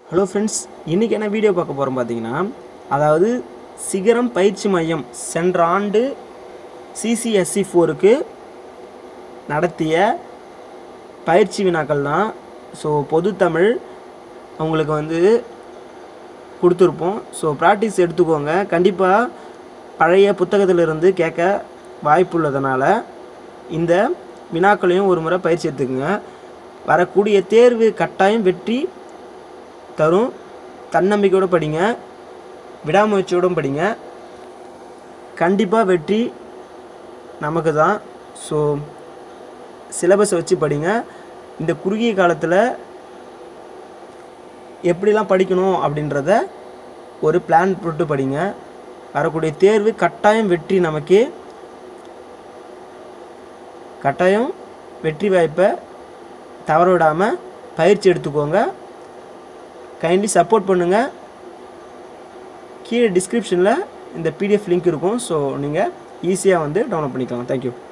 Hello friends, இன்றைக்கி என்ன video பார்க்க போகிறோம் பார்த்தீங்கன்னா, அதாவது சிகரம் பயிற்சி மையம் சென்ற ஆண்டு CCSE 4க்கு நடத்திய பயிற்சி வினாக்கள் தான். ஸோ பொது தமிழ் அவங்களுக்கு வந்து கொடுத்துருப்போம். ஸோ ப்ராக்டிஸ் எடுத்துக்கோங்க. கண்டிப்பாக பழைய புத்தகத்திலிருந்து கேட்க வாய்ப்புள்ளதுனால இந்த வினாக்களையும் ஒரு முறை பயிற்சி எடுத்துக்கோங்க. வரக்கூடிய தேர்வு கட்டாயம் வெற்றி தரும். தன்னம்பிக்கையோடு படிங்க, விடாமுயற்சியோடும் படிங்க. கண்டிப்பாக வெற்றி நமக்கு தான். ஸோ சிலபஸை வச்சு படிங்க. இந்த குறுகிய காலத்தில் எப்படிலாம் படிக்கணும் அப்படின்றத ஒரு பிளான் போட்டு படிங்க. வரக்கூடிய தேர்வு கட்டாயம் வெற்றி நமக்கு. கட்டாயம் வெற்றி வாய்ப்பை தவற விடாமல் பயிற்சி எடுத்துக்கோங்க. கைண்ட்லி சப்போர்ட் பண்ணுங்கள். கீழே டிஸ்கிரிப்ஷனில் இந்த PDF லிங்க் இருக்கும். ஸோ நீங்கள் ஈஸியாக வந்து டவுன்லோட் பண்ணிக்கலாம். தேங்க்யூ.